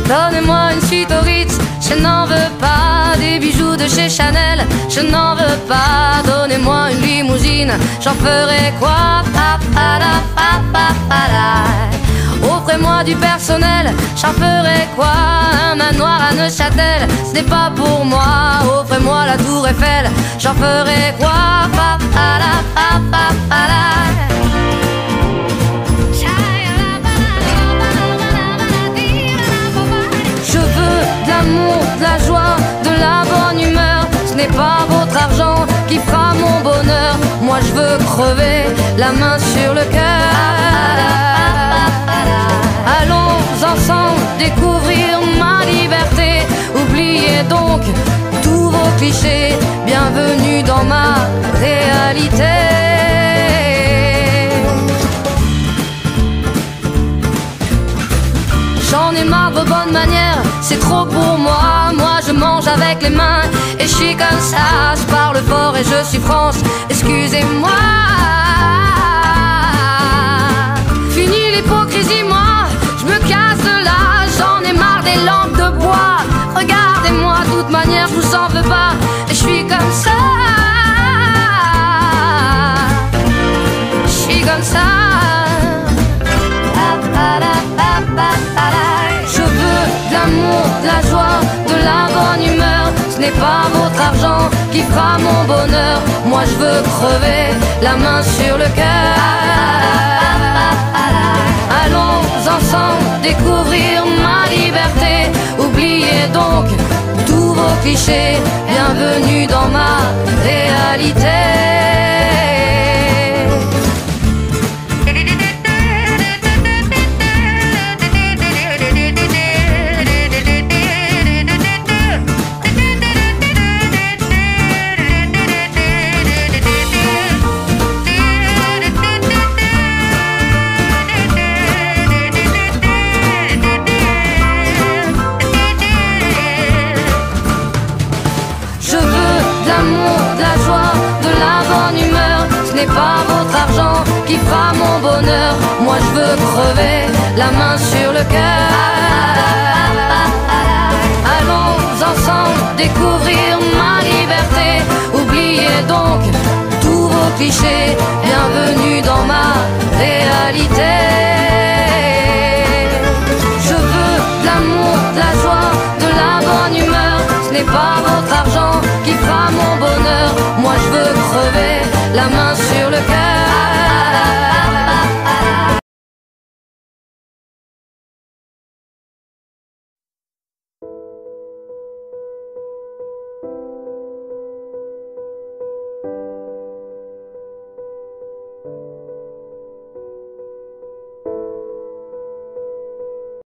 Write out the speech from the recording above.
Donnez-moi une suite au Ritz, je n'en veux pas. Des bijoux de chez Chanel, je n'en veux pas. Donnez-moi une limousine, j'en ferai quoi? Offrez-moi du personnel, j'en ferai quoi? Un manoir à Neuchâtel, ce n'est pas pour moi. Offrez-moi la tour Eiffel, j'en ferai quoi? Je veux de l'amour, de la joie, de la bonne humeur. Ce n'est pas votre argent qui fera mon bonheur. Moi je veux crever, la main sur le cœur. Allons ensemble découvrir ma liberté. Oubliez donc tous vos clichés. Bienvenue dans ma réalité. J'en ai marre de vos bonnes manières, c'est trop pour moi. Moi je mange avec les mains et je suis comme ça. Je parle fort et je suis France, excusez-moi. Fini l'hypocrisie, moi je me casse de là. J'en ai marre des lampes de bois. Regardez-moi, de toute manière je vous en veux pas. Et je suis comme ça. Je suis comme ça. Je veux de l'amour, de la joie, de la bonne humeur. Ce n'est pas votre argent qui fera mon bonheur. Moi je veux crever, la main sur le cœur. Allons ensemble découvrir ma liberté. Oubliez donc tous vos clichés. Bienvenue dans ma réalité. Ce n'est pas votre argent qui fera mon bonheur. Moi je veux crever, la main sur le cœur. Allons ensemble découvrir ma liberté. Oubliez donc tous vos clichés. Bienvenue dans ma réalité. Je veux de l'amour, de la joie, de la bonne humeur. Ce n'est pas votre argent qui fera mon bonheur. Moi je veux crever, la main sur le cœur.